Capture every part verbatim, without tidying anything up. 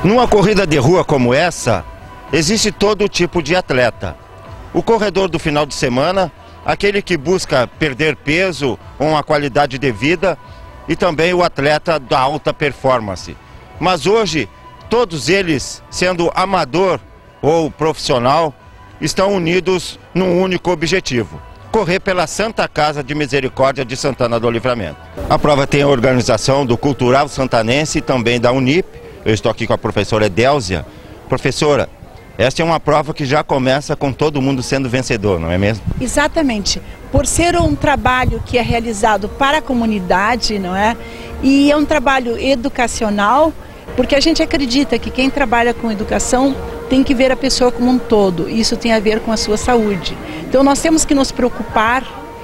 Numa corrida de rua como essa, existe todo tipo de atleta. O corredor do final de semana, aquele que busca perder peso ou uma qualidade de vida, e também o atleta da alta performance. Mas hoje, todos eles, sendo amador ou profissional, estão unidos num único objetivo: correr pela Santa Casa de Misericórdia de Santana do Livramento. A prova tem a organização do Cultural Santanense e também da Unip. Eu estou aqui com a professora Edélzia. Professora, esta é uma prova que já começa com todo mundo sendo vencedor, não é mesmo? Exatamente. Por ser um trabalho que é realizado para a comunidade, não é? E é um trabalho educacional, porque a gente acredita que quem trabalha com educação tem que ver a pessoa como um todo. E isso tem a ver com a sua saúde. Então nós temos que nos preocupar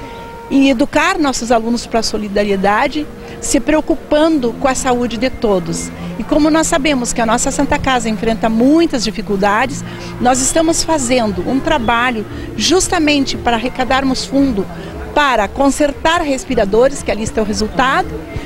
em educar nossos alunos para a solidariedade, se preocupando com a saúde de todos. E como nós sabemos que a nossa Santa Casa enfrenta muitas dificuldades, nós estamos fazendo um trabalho justamente para arrecadarmos fundo para consertar respiradores, que ali está o resultado,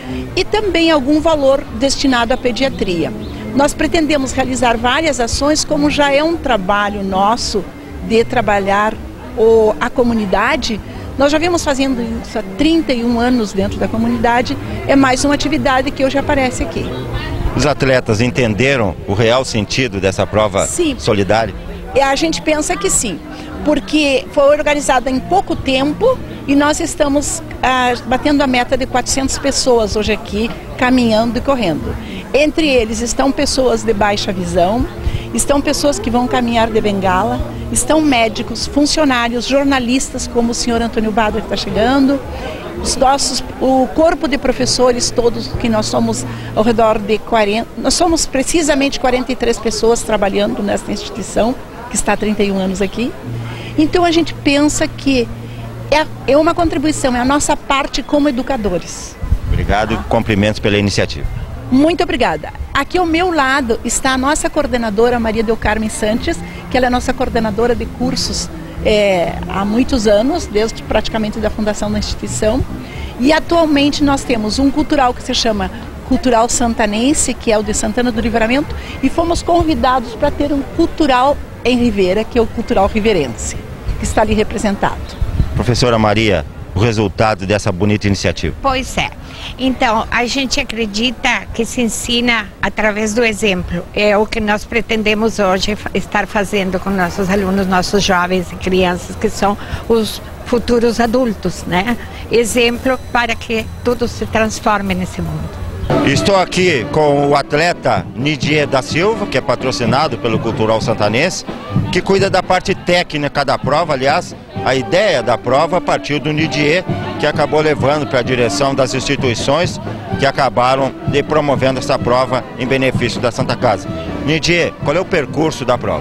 e também algum valor destinado à pediatria. Nós pretendemos realizar várias ações, como já é um trabalho nosso de trabalhar o, a comunidade. Nós já vimos fazendo isso há trinta e um anos dentro da comunidade, é mais uma atividade que hoje aparece aqui. Os atletas entenderam o real sentido dessa prova sim. solidária? E a gente pensa que sim, porque foi organizada em pouco tempo e nós estamos ah, batendo a meta de quatrocentas pessoas hoje aqui, caminhando e correndo. Entre eles estão pessoas de baixa visão, estão pessoas que vão caminhar de bengala, estão médicos, funcionários, jornalistas, como o senhor Antônio Badra que está chegando, os nossos, o corpo de professores todos, que nós somos ao redor de quarenta, nós somos precisamente quarenta e três pessoas trabalhando nesta instituição, que está há trinta e um anos aqui. Então a gente pensa que é, é uma contribuição, é a nossa parte como educadores. Obrigado e cumprimentos pela iniciativa. Muito obrigada. Aqui ao meu lado está a nossa coordenadora Maria Del Carmen Sanches, que ela é nossa coordenadora de cursos é, há muitos anos, desde praticamente da fundação da instituição. E atualmente nós temos um cultural que se chama Cultural Santanense, que é o de Santana do Livramento, e fomos convidados para ter um cultural em Rivera, que é o Cultural Riverense, que está ali representado. Professora Maria, o resultado dessa bonita iniciativa? Pois é. Então, a gente acredita que se ensina através do exemplo. É o que nós pretendemos hoje estar fazendo com nossos alunos, nossos jovens e crianças, que são os futuros adultos, né? Exemplo para que tudo se transforme nesse mundo. Estou aqui com o atleta Nidier da Silva, que é patrocinado pelo Cultural Santanense, que cuida da parte técnica da prova. Aliás, a ideia da prova partiu do Nidier, que acabou levando para a direção das instituições que acabaram de promovendo essa prova em benefício da Santa Casa. Nidier, qual é o percurso da prova?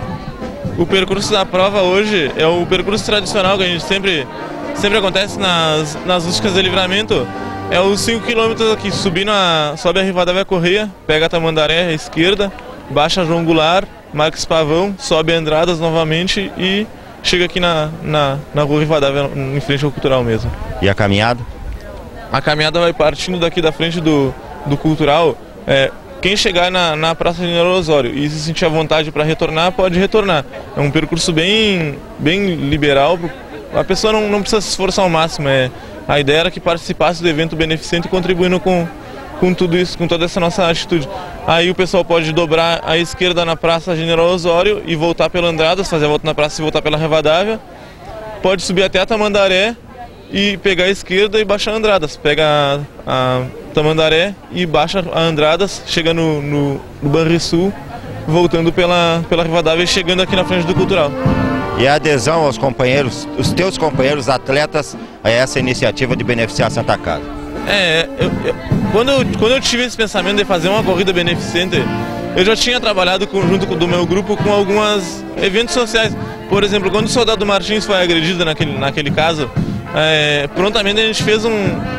O percurso da prova hoje é o percurso tradicional que a gente sempre, sempre acontece nas, nas rústicas de Livramento. É os cinco quilômetros aqui, subindo a, sobe a Rivadavia Correia, pega a Tamandaré à esquerda, baixa a João Goulart, Marques Pavão, sobe a Andradas novamente e chega aqui na, na, na rua Rivadavia, em frente ao Cultural mesmo. E a caminhada? A caminhada vai partindo daqui da frente do, do Cultural. É, quem chegar na, na Praça General Osório e se sentir à vontade para retornar, pode retornar. É um percurso bem, bem liberal, a pessoa não, não precisa se esforçar ao máximo. É, a ideia era que participasse do evento beneficente, contribuindo com, com tudo isso, com toda essa nossa atitude. Aí o pessoal pode dobrar à esquerda na Praça General Osório e voltar pela Andradas, fazer a volta na praça e voltar pela Rivadavia. Pode subir até a Tamandaré e pegar a esquerda e baixar a Andradas. Pega a, a Tamandaré e baixa a Andradas, chega no, no, no Banrisul, voltando pela, pela Rivadavia e chegando aqui na frente do Cultural. E a adesão aos companheiros, os teus companheiros atletas, a essa iniciativa de beneficiar a Santa Casa? É, eu, eu, quando, eu, quando eu tive esse pensamento de fazer uma corrida beneficente, eu já tinha trabalhado com, junto do meu grupo com alguns eventos sociais. Por exemplo, quando o soldado Martins foi agredido naquele, naquele caso, é, prontamente a gente fez um,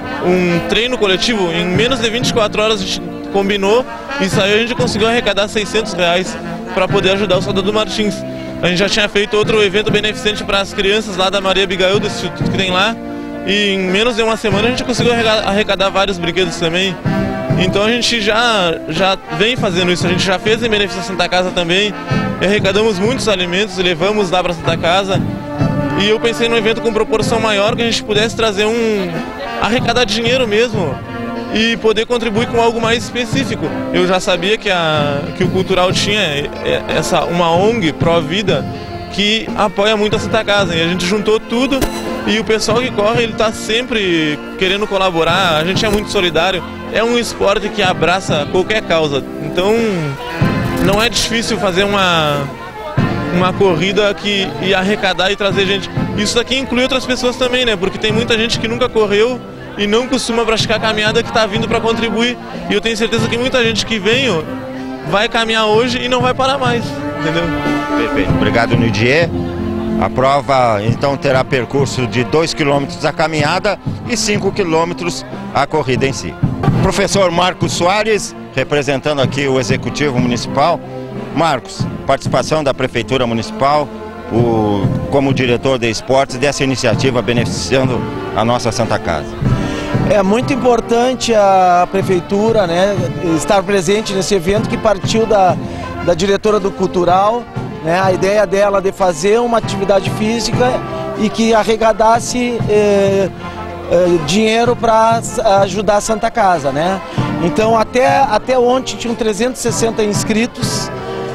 um treino coletivo. Em menos de vinte e quatro horas a gente combinou e saiu, a gente conseguiu arrecadar seiscentos reais para poder ajudar o soldado Martins. A gente já tinha feito outro evento beneficente para as crianças lá da Maria Abigail, do instituto que tem lá. E em menos de uma semana a gente conseguiu arrecadar vários brinquedos também. Então a gente já, já vem fazendo isso, a gente já fez em benefício da Santa Casa também, e arrecadamos muitos alimentos e levamos lá para a Santa Casa. E eu pensei num evento com proporção maior, que a gente pudesse trazer um... arrecadar dinheiro mesmo e poder contribuir com algo mais específico. Eu já sabia que, a, que o Cultural tinha essa, uma O N G pró-vida que apoia muito a Santa Casa, e a gente juntou tudo, e o pessoal que corre, ele está sempre querendo colaborar, a gente é muito solidário, é um esporte que abraça qualquer causa, então não é difícil fazer uma, uma corrida que, e arrecadar e trazer gente. Isso daqui inclui outras pessoas também, né, porque tem muita gente que nunca correu e não costuma praticar caminhada, que está vindo para contribuir, e eu tenho certeza que muita gente que vem vai caminhar hoje e não vai parar mais, entendeu? Perfeito, obrigado, Nidier. A prova então terá percurso de dois quilômetros a caminhada e cinco quilômetros a corrida em si. Professor Marcos Soares, representando aqui o Executivo Municipal. Marcos, participação da Prefeitura Municipal, o, como diretor de esportes, dessa iniciativa beneficiando a nossa Santa Casa. É muito importante a Prefeitura, né, estar presente nesse evento que partiu da, da diretora do Cultural, né, a ideia dela de fazer uma atividade física e que arrecadasse eh, eh, dinheiro para ajudar a Santa Casa, né? Então até, até ontem tinham trezentos e sessenta inscritos,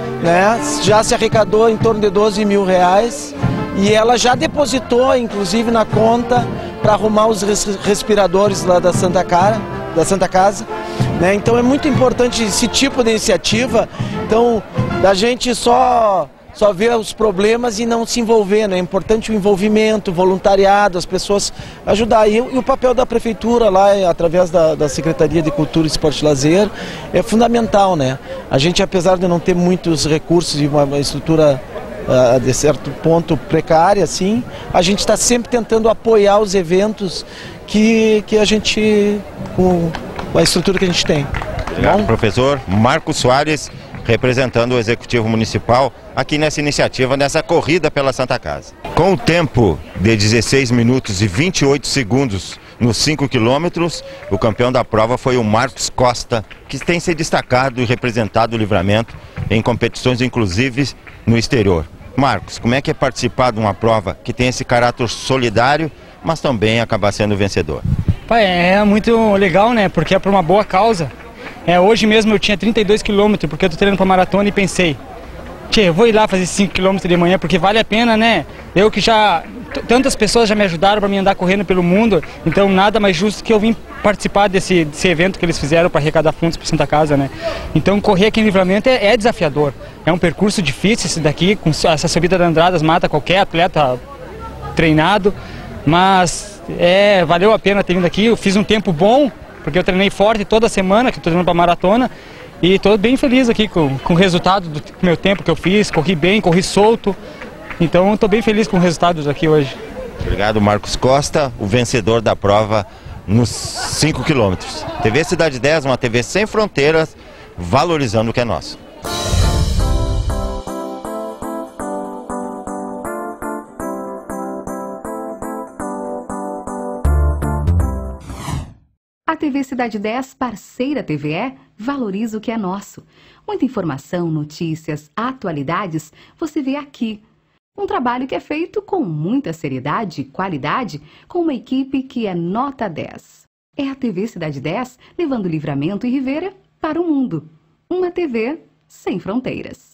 né, já se arrecadou em torno de doze mil reais e ela já depositou, inclusive, na conta para arrumar os respiradores lá da Santa Cara, da Santa Casa, né? Então é muito importante esse tipo de iniciativa, então da gente só só ver os problemas e não se envolver, né? É importante o envolvimento, o voluntariado, as pessoas ajudar. E, e o papel da Prefeitura lá, através da, da Secretaria de Cultura, Esporte e Lazer, é fundamental, né? A gente, apesar de não ter muitos recursos e uma, uma estrutura uh, de certo ponto precária, assim, a gente está sempre tentando apoiar os eventos que, que a gente, com a estrutura que a gente tem. Obrigado, professor Marcos Soares, representando o Executivo Municipal aqui nessa iniciativa, nessa corrida pela Santa Casa. Com o tempo de dezesseis minutos e vinte e oito segundos nos cinco quilômetros, o campeão da prova foi o Marcos Costa, que tem se destacado e representado o Livramento em competições, inclusive no exterior. Marcos, como é que é participar de uma prova que tem esse caráter solidário, mas também acabar sendo vencedor? Pai, é muito legal, né? Porque é por uma boa causa. É, hoje mesmo eu tinha trinta e dois quilômetros, porque eu tô treinando para maratona, e pensei, tchê, eu vou ir lá fazer cinco quilômetros de manhã, porque vale a pena, né? Eu que já, tantas pessoas já me ajudaram para me andar correndo pelo mundo, então nada mais justo que eu vim participar desse, desse evento que eles fizeram para arrecadar fundos para Santa Casa, né? Então correr aqui em Livramento é, é desafiador, é um percurso difícil esse daqui, com essa subida de Andradas mata qualquer atleta treinado, mas é, valeu a pena ter vindo aqui. Eu fiz um tempo bom, porque eu treinei forte toda semana, que eu estou treinando para maratona, e estou bem feliz aqui com, com o resultado do meu tempo que eu fiz, corri bem, corri solto, então estou bem feliz com os resultados aqui hoje. Obrigado, Marcos Costa, o vencedor da prova nos cinco quilômetros. T V Cidade dez, uma T V sem fronteiras, valorizando o que é nosso. A T V Cidade dez, parceira T V E, valoriza o que é nosso. Muita informação, notícias, atualidades, você vê aqui. Um trabalho que é feito com muita seriedade e qualidade, com uma equipe que é nota dez. É a T V Cidade dez, levando Livramento e Rivera para o mundo. Uma T V sem fronteiras.